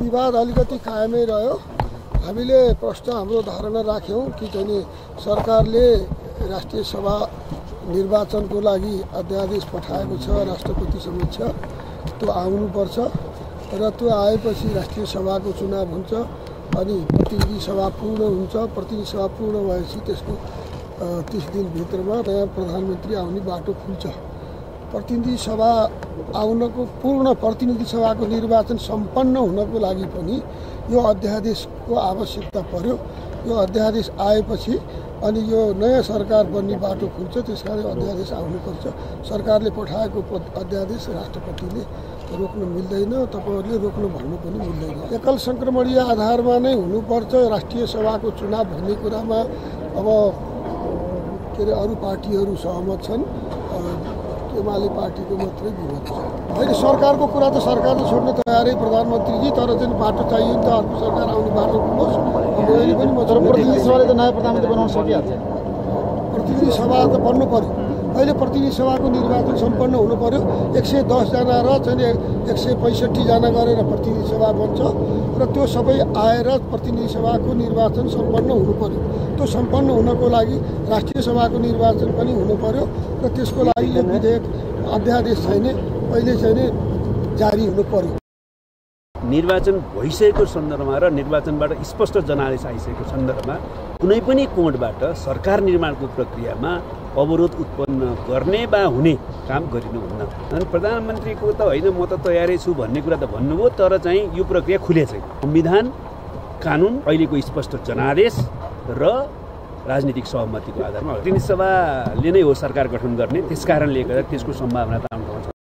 विवाद अलिकति कायमै रह्यो। हामीले प्रश्न हाम्रो धारणा राख्यौँ कि चाहिँ सरकारले राष्ट्रिय सभा निर्वाचनको लागि अध्यादेश पठाएको छ राष्ट्रपति समक्ष, त्यो आउनुपर्छ र त्यो आएपछि राष्ट्रिय सभाको चुनाव हुन्छ अनि प्रतिनिधि सभा पूर्ण हुन्छ। प्रतिनिधि सभा पूर्ण भएपछि त्यसको 30 दिनभित्रमा नयाँ प्रधानमन्त्री आउने बाटो खुल्छ। प्रतिनिधि सभा आउनको पूर्ण प्रतिनिधि सभाको निर्वाचन सम्पन्न हुनको लागि पनि यो अध्यादेशको आवश्यकता पर्यो। यो अध्यादेश आएपछि अनि यो नयाँ सरकार बन्ने बाटो खुल्छ। त्यसकारण अध्यादेश आउनुपर्छ। सरकारले पठाएको अध्यादेश राष्ट्रपतिले रोक्न मिल्दैन, तपाईहरुले रोक्न भन्नु पनि मिल्दैन। एकल संक्रमणीय आधारमा नै हुनुपर्छ राष्ट्रिय सभाको चुनाव भन्ने कुरामा अब के अरे अरू पार्टीहरू सहमत छन्। एमाले पार्टीको मात्रै विरोध छ। अहिले सरकारको कुरा त सरकारले छोड्न तयारै प्रधानमन्त्रीजी, तर चाहिँ बाटो चाहियो नि त, अर्को सरकार आउने बाटो खुलोस्। अहिले पनि म प्रतिनिधि सभाले त नयाँ प्रधानमन्त्री बनाउन सकिहाल्छ। प्रतिनिधि सभा त बन्नु पर्यो। अहिले प्रतिनिधि सभाको निर्वाचन सम्पन्न हुनु पर्यो। 110 जना र चाहिँ 165 जना गरेर प्रतिनिधि सभा बन्छ र त्यो सबै आएर प्रतिनिधि सभाको निर्वाचन सम्पन्न हुनु पर्यो। त्यो सम्पन्न हुनको लागि राष्ट्रिय सभाको निर्वाचन पनि हुनु पर्यो र त्यसको लागि यो विधेयक अध्यादेश चाहिँ अहिले चाहिँ जारी हुनु पर्यो। निर्वाचन भइसकेको सन्दर्भमा र निर्वाचनबाट स्पष्ट जनादेश आइसकेको सन्दर्भमा कुनै पनि कोणबाट सरकार निर्माणको प्रक्रियामा अवरोध उत्पन्न गर्ने वा हुने काम गरिनुहुन्न। अनि प्रधानमन्त्रीको त होइन म त तयारै छु भन्ने कुरा त भन्नुभयो, तर चाहिँ यो प्रक्रिया खुलेको छैन। संविधान, कानुन, अहिलेको स्पष्ट जनादेश र राजनीतिक सहमतिको आधारमा प्रतिनिधि सभाले नै हो सरकार गठन गर्ने। त्यसकारणले गर्दा त्यसको सम्भावना त